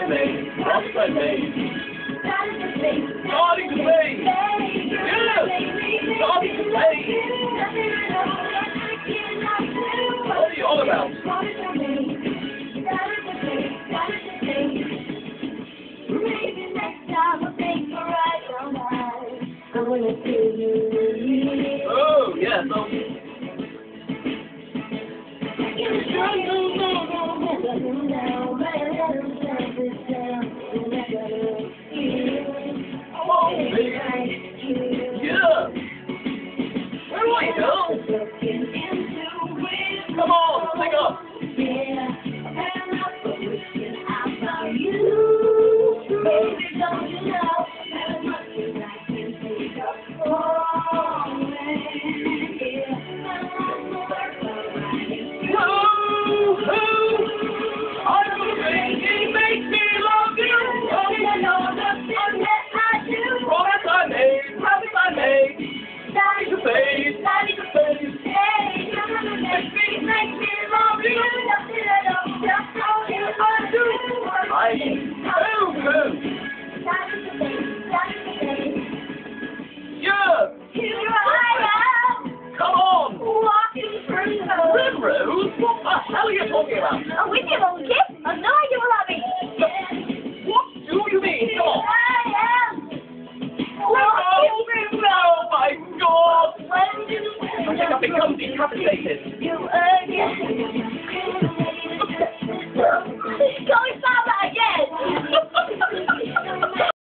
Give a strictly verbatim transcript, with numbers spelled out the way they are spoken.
made. Promise I made. Starting to fade. Yes! Starting to fade. What are you all about? Maybe next time I'll think for right on mine. I'm gonna see you. Oh, yes. Oh. Oh, baby. Yeah. Where do I go? Come on, sing up. I oh, oh. Yeah. Here I am. Come on. Walking through the Primrose? What the hell are you talking about? Oh, we give them gifts. I have no idea what that means. What do you mean? Come on. I am. Oh, oh my God! When I think I've become decapitated. you again.